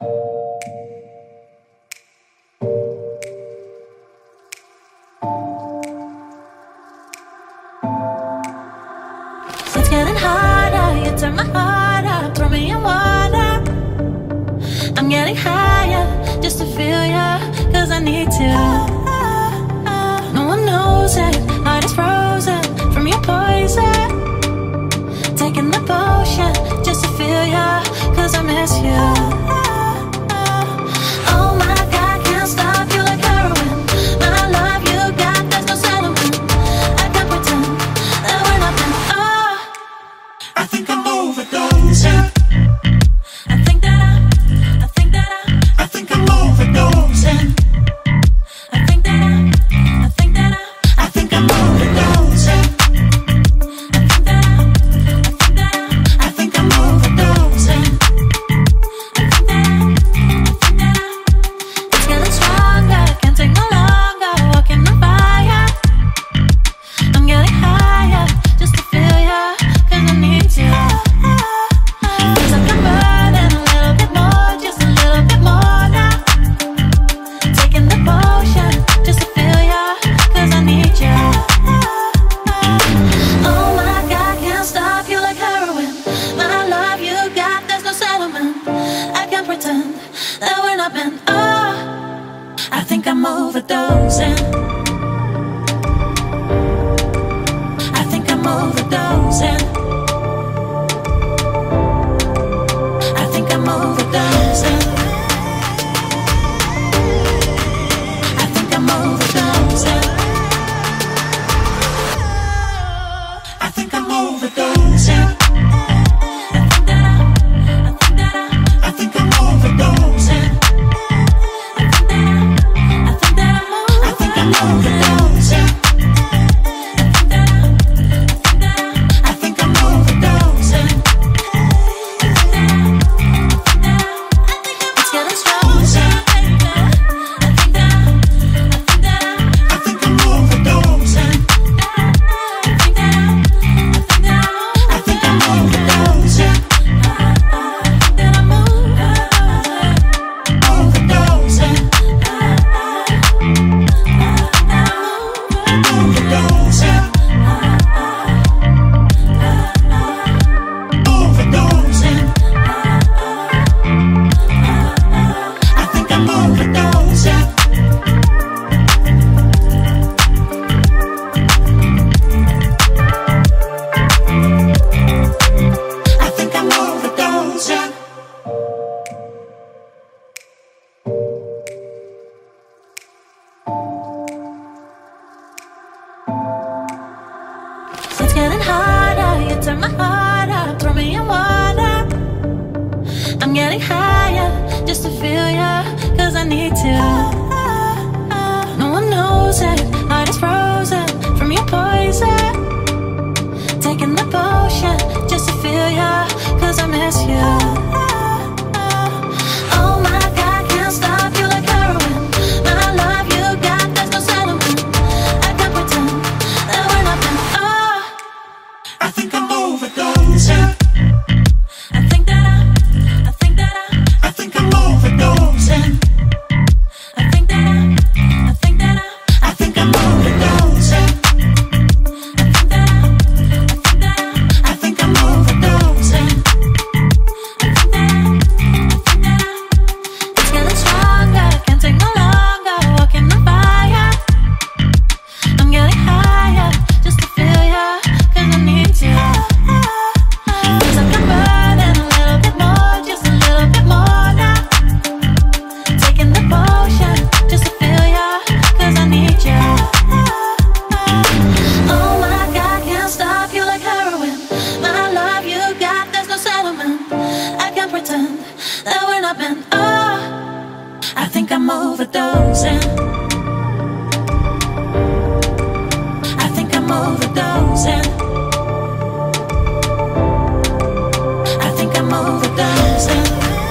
It's getting harder, you turn my heart up, throw me in water. I'm getting higher, just to feel ya, cause I need to. No one knows it, heart is frozen from your poison. Taking the potion, just to feel ya, cause I miss you. Oh my God, can't stop you like heroin. My love you got, there's no settlement. I can't pretend that we're nothing. Oh, I think I'm overdosing. I think that I think I'm overdosing. I think that I think I'm overdosing. I think I'm overdosing. It's getting stronger, can't take no longer, walking on fire. I'm getting higher, just to feel ya, cause I need to. Feels like I'm burning a little bit more, just a little bit more now. Taking the potion, just to feel ya, cause I need ya. Oh my God, can't stop you like heroin. My love you got, there's no settlement. I can't pretend that we're not meant. Oh, I think I'm overdosing. I think I'm overdosing. I think I'm overdosing. I think I'm overdosing. I think I'm overdosing. I think I'm overdosing. I think I'm overdosing. I think I'm overdosing. It's getting stronger. I think I'm overdosing. I think I'm overdosing. Overdosing. Overdosing. I think I'm overdosing. I think I'm overdosing. It's getting harder, you turn my heart up, throw me in water. I'm getting higher, just to feel ya, cause I need to. No one knows it, heart is frozen from your poison. Taking the potion, just to feel ya, cause I miss you. Oh my God, can't stop you like heroin. My love you got, there's no settlement. I can't pretend that we're nothing. Oh, I think I'm overdosing. I think that I think I'm overdosing. I think that I think I'm overdosing. I think I'm overdosing. it's getting stronger, can't take no longer, walking on fire. I'm getting higher, just to feel ya, cause I need to. Feels like I'm burning a little bit more, just a little bit more now. Taking the potion, just to feel ya, cause I need ya. Oh my God, can't stop you like heroin. My love you got, there's no settlement. I can't pretend that we're not meant. Oh, I think I'm overdosing. I think I'm overdosing. I think I'm overdosing.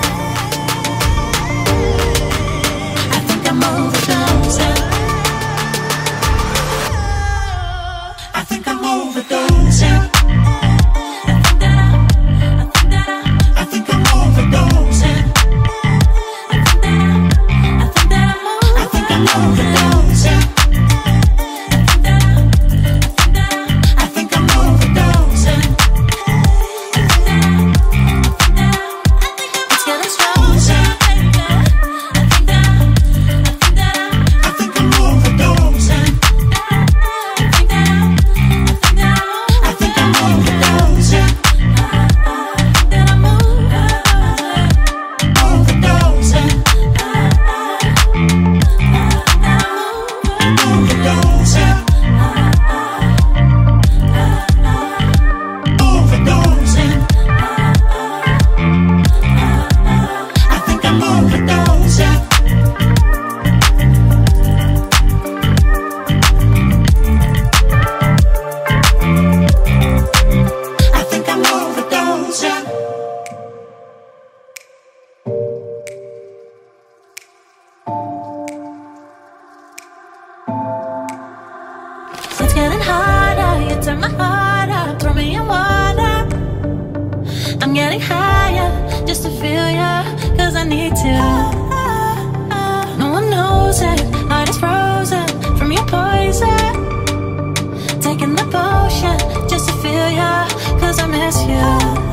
I think I'm overdosing. I think I'm overdosing. I think I'm overdosing. I'm overdosing. I think I'm overdosing. It's getting harder, you turn my heart up, throw me in water. I'm getting higher, just to feel ya, cause I need to. No one knows it, heart is frozen from your poison. Taking the potion, just to feel ya, cause I miss you.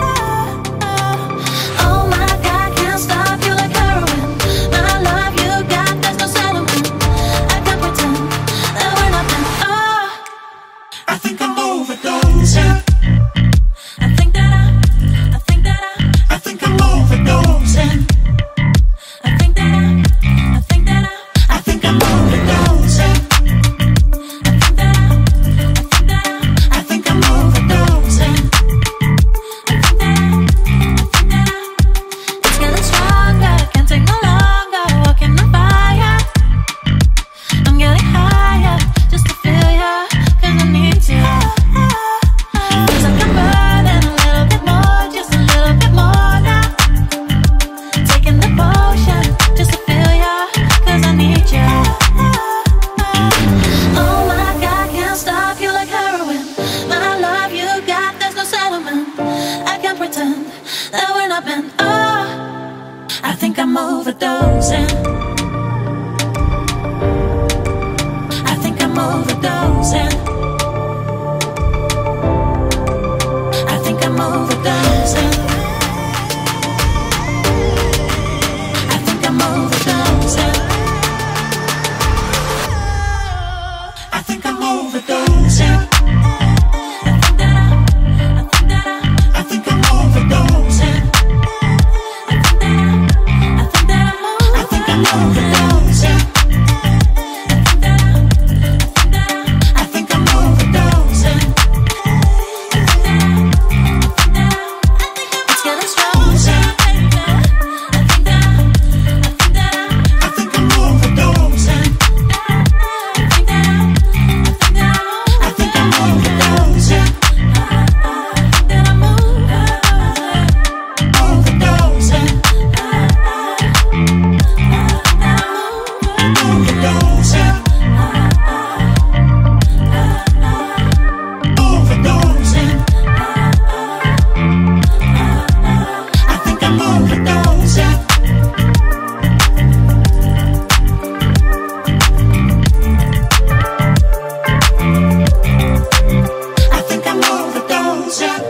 Oh my God, can't stop you like heroin. My love you got, there's no settlement. I can't pretend that we're nothing. Oh, I think I'm overdosing. I think that I think I'm overdosing. I think that I think I'm overdosing. I think I'm overdosing. It's getting stronger, can't take no longer, walking on fire. I'm getting higher, just to feel ya, cause I need to. Feels like I'm burning a little bit more, just a little bit more now. Taking the potion, just to feel ya, cause I need you. Oh my God, can't stop you like heroin. My love you got, there's no settlement. I can't pretend that we're not meant. Oh, I think I'm overdosing. I think I'm overdosing. I think I'm overdosing. I think I'm overdosing. I think I'm overdosing. I think I'm overdosing. I think I'm overdosing. I think I'm overdosing. It's getting stronger. I think I'm overdosing. I think I'm overdosing. Overdosing. Overdosing. Overdosing. I think I'm overdosing. I think I'm overdosing.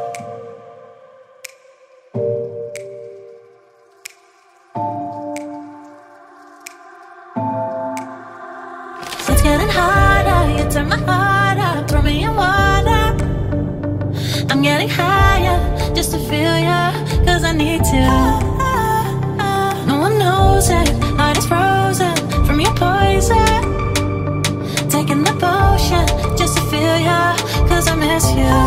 It's getting harder, you turn my heart up, throw me in water. I'm getting higher, just to feel ya, cause I need to. No one knows it, heart is frozen from your poison. Taking the potion, just to feel ya, cause I miss you.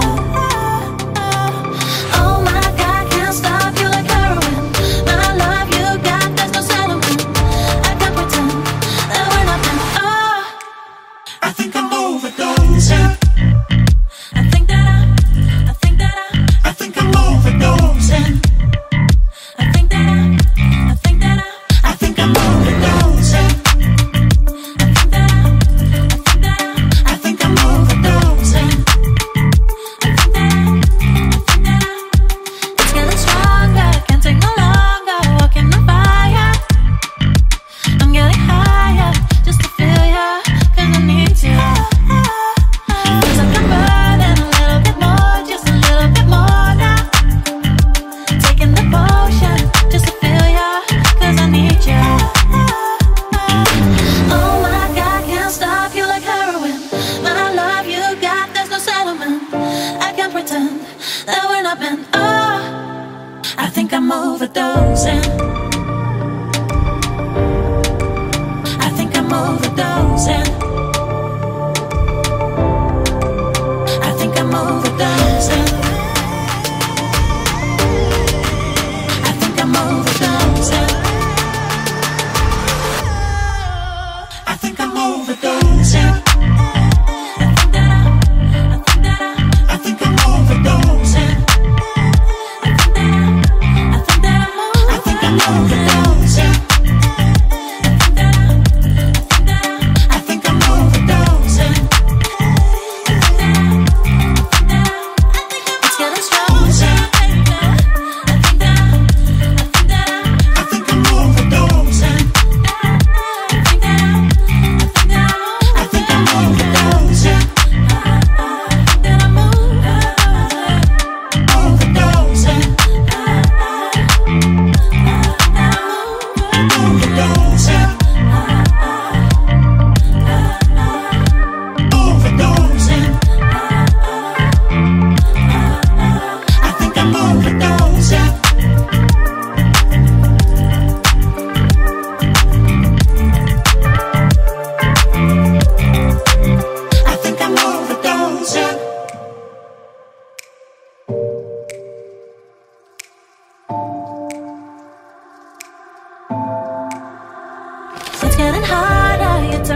Oh my God, can't stop you like heroin. My love you got, there's no settlement. I can't pretend that we're nothing. Oh, I think I'm overdosing. I think that I think I'm overdosing. I think that I think I'm overdosing. I think I'm overdosing.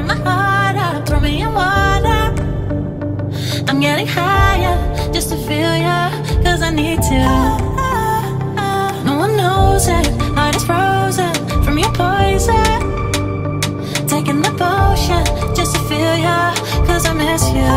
turn my heart up, throw me in water. I'm getting higher just to feel ya, cause I need to. No one knows it, heart is frozen from your poison. Taking the potion just to feel ya, cause I miss you.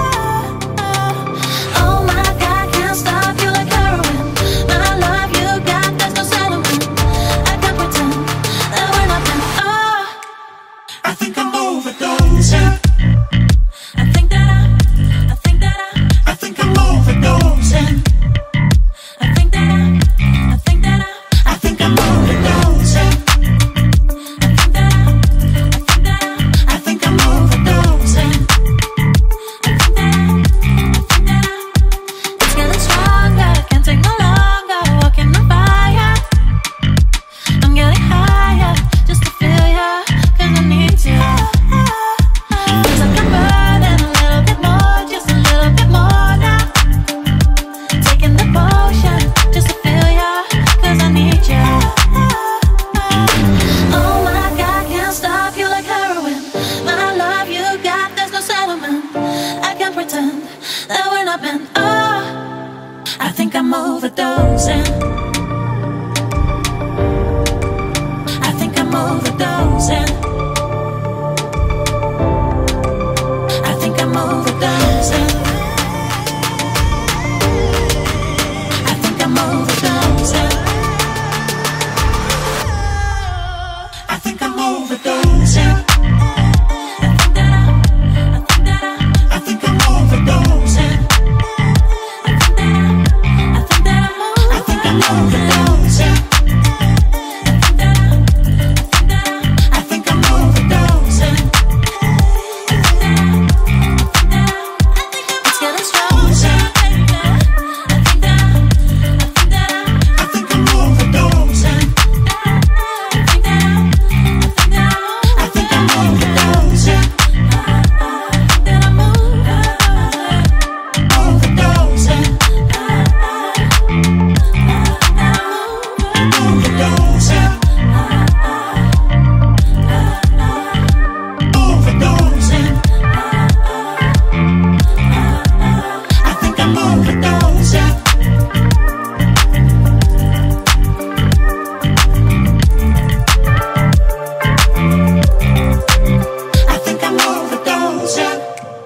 Oh my God, can't stop you like heroin. My love you got, there's no settlement. I can't pretend that we're nothing. Oh, I think I'm overdosing. I think that I'm I think I'm overdosing. I think that I'm I think I'm overdosing. I think I'm overdosing. It's getting stronger, can't take no longer, walking on fire. I'm getting higher just to feel ya, cause I need you. Feels like I'm burning a little bit more, just a little bit more now. Taking the potion just to feel ya, cause I need you. Oh my God, can't stop you like heroin. My love you got, there's no settlement. I can't pretend that we're not meant. Oh, I think I'm overdosing. I think I'm overdosing. I think I'm overdosing. I think I'm overdosing. I think I'm overdosing. I think I'm overdosing. I think I'm overdosing. I think I'm overdosing. It's getting stronger. I think I'm overdosing. I think I'm overdosing. Overdosing. Overdosing. I think I'm overdosing. I think I'm overdosing.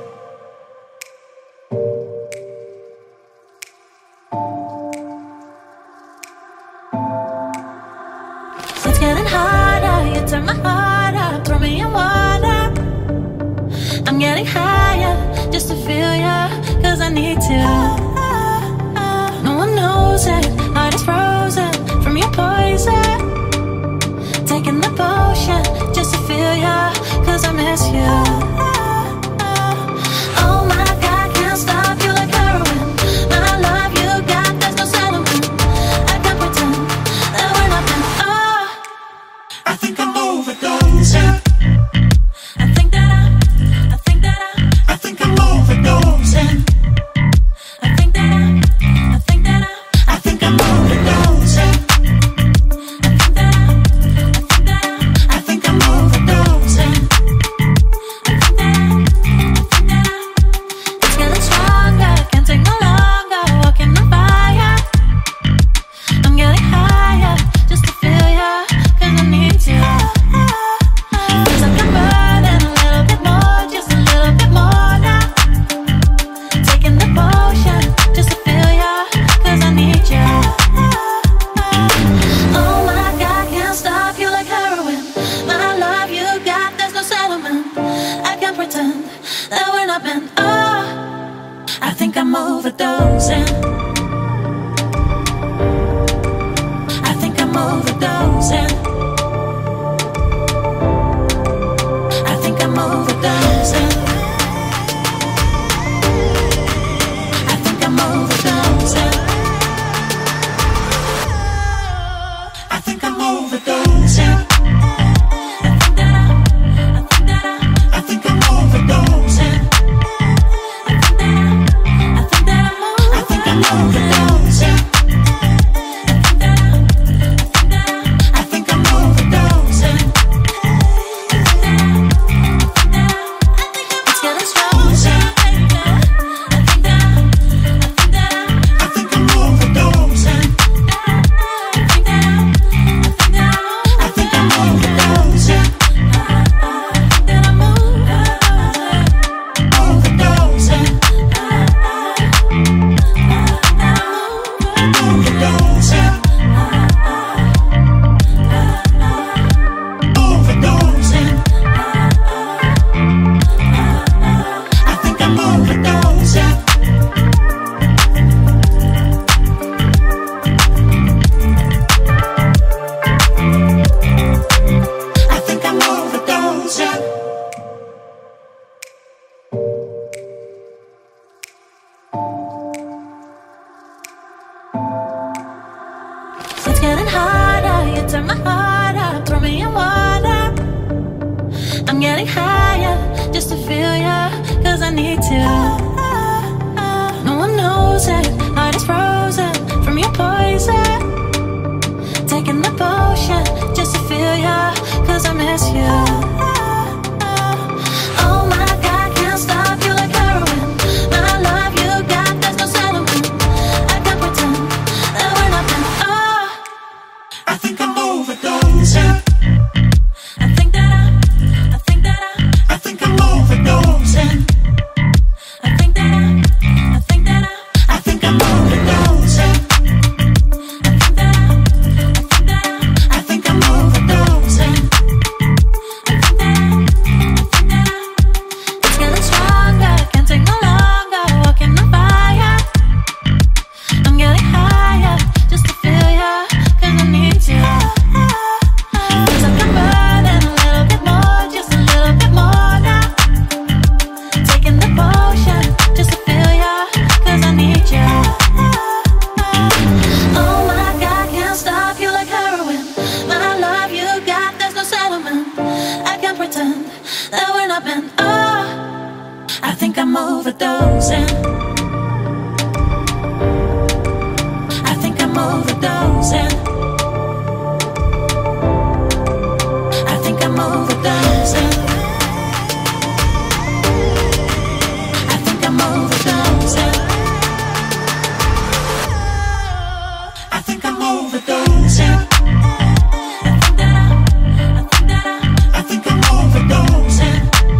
It's getting harder, you turn my heart up, throw me in water. I'm getting higher just to feel ya, cause I need to. No one knows it, heart is frozen from your poison. Taking the potion just to feel ya, cause I miss you. Oh my God, can't stop you like heroin. My love you got, there's no settlement. I can't pretend that we're nothing. Oh, I think I'm overdosing. I think that I'm I think I'm overdosing. I think that I'm I think I'm overdosing. I think I'm overdosing. It's getting stronger, can't take no longer, walking on fire. I'm getting higher just to feel ya, cause I need you. Feels like I'm burning a little bit more, just a little bit more now. Taking the potion just to feel ya, cause I need you. Oh my God, can't stop you like heroin. My love you got, there's no settlement. I can't pretend that we're not meant. Oh, I think I'm overdosing. I think I'm overdosing. I think I'm overdosing. I think I'm overdosing. I think I'm overdosing. I think I'm overdosing. I think I'm overdosing. I think can't pretend that we're not meant. Oh, I think I'm overdosing. I think I'm overdosing. I think I'm overdosing. I think I'm overdosing. I think I'm overdosing. I think I'm overdosing.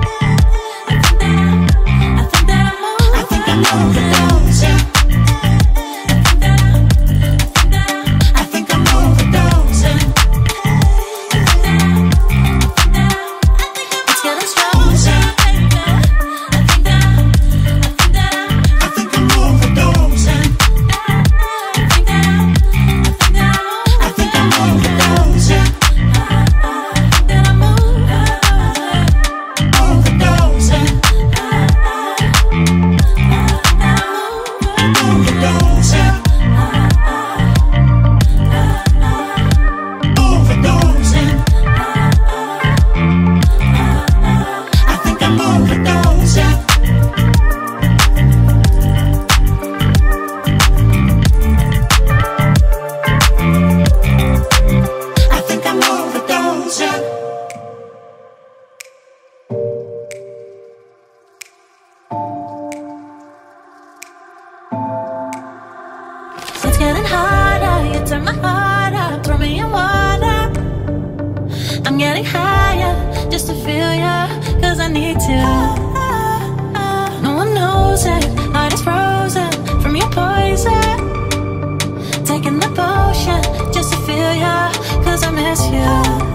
It's getting harder, you turn my heart up, throw me in water. I'm getting higher, just to feel ya, cause I need to. No one knows it, heart is frozen from your poison. Taking the potion, just to feel ya, cause I miss you.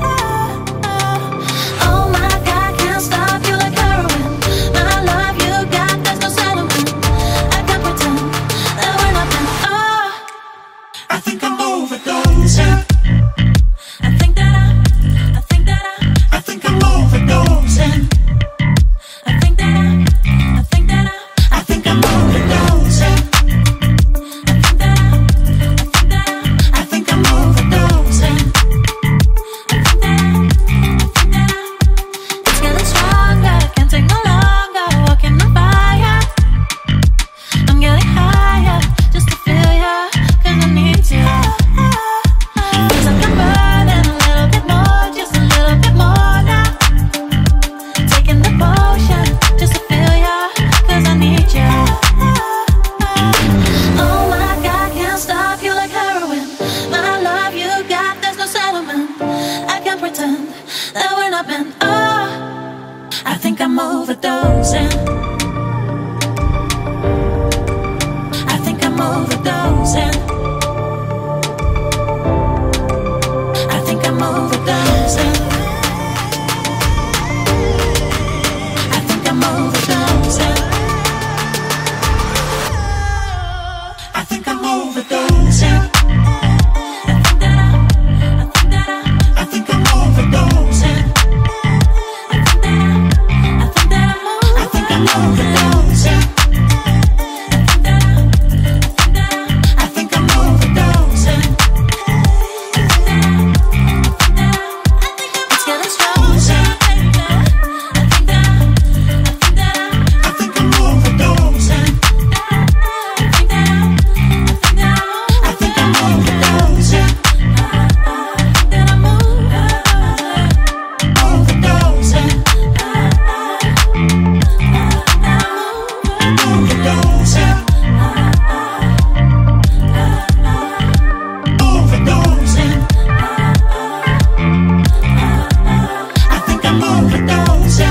Oh my God, can't stop you like heroin. My love you got, there's no settlement. I can't pretend that we're not meant. Oh, I think I'm overdosing. I think that I'm overdosing. I think that I'm overdosing. I think I'm overdosing. It's getting stronger, can't take no longer, walking on fire. I'm getting higher, just to feel ya, cause I need to. Feels like I'm burning a little bit more, just a little bit more now. Taking the potion, just to feel ya, cause I need ya. Oh my God, can't stop you like heroin. My love you got, there's no settlement. I can't pretend that we're not meant. Oh, I think I'm overdosing. I think I'm overdosing. I think I'm overdosing. I think I'm overdosing. I think I'm overdosing. I think I'm overdosing. I think I'm overdosing. I think I'm overdosing. It's getting stronger. I think I'm overdosing. I think I'm overdosing. Overdosing. Overdosing. Overdosing. I think I'm overdosing.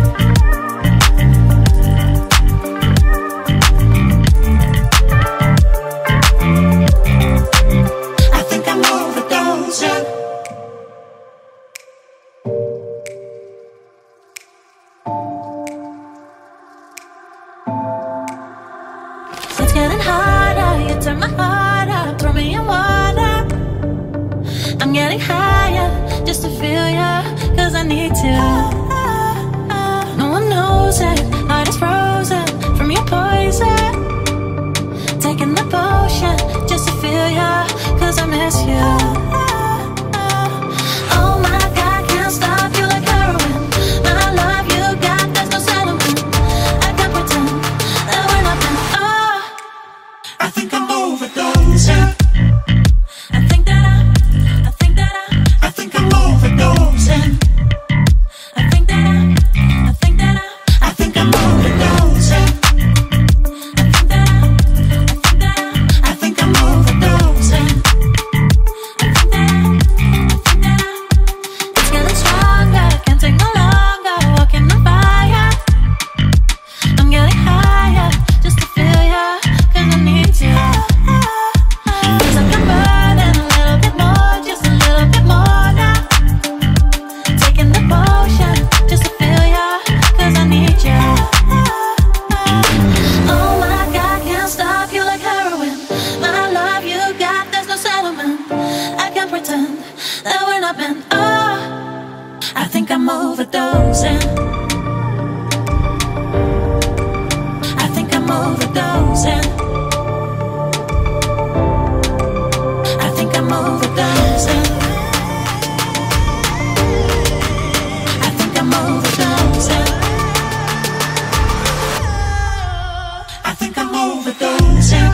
I think I'm overdosing. It's getting harder, you turn my heart up, throw me in water. I'm getting higher, just to feel ya, cause I need to. No one knows it, heart is frozen from your poison. Taking the potion, just to feel ya, cause I miss you. Oh my God, can't stop you like heroin. overdosing. I think I'm overdosing. I think I'm overdosing. I think I'm overdosing. I think I'm overdosing.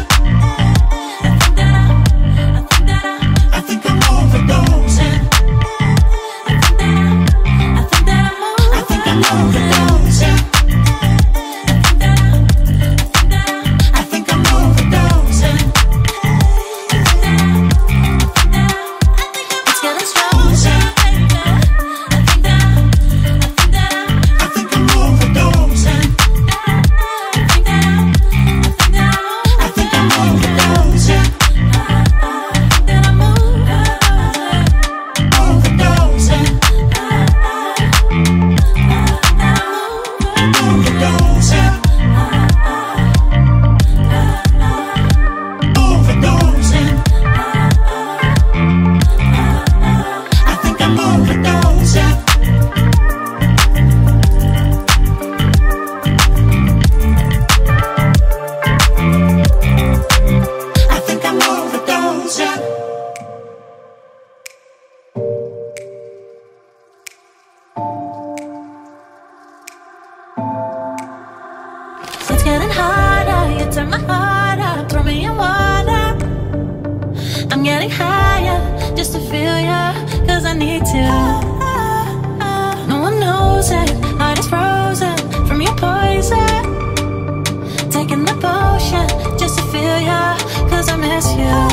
I think I'm overdosing. I think I'm overdosing. I think I'm overdosing. It's getting stronger. I think I'm overdosing. I think I'm overdosing. Overdosing. Overdosing. I think I'm overdosing. I think I'm overdosing. It's getting harder, you turn my heart up, throw me in water. I'm getting higher, just to feel ya, cause I need to. No one knows it, heart is frozen from your poison. Taking the potion, just to feel ya, cause I miss you.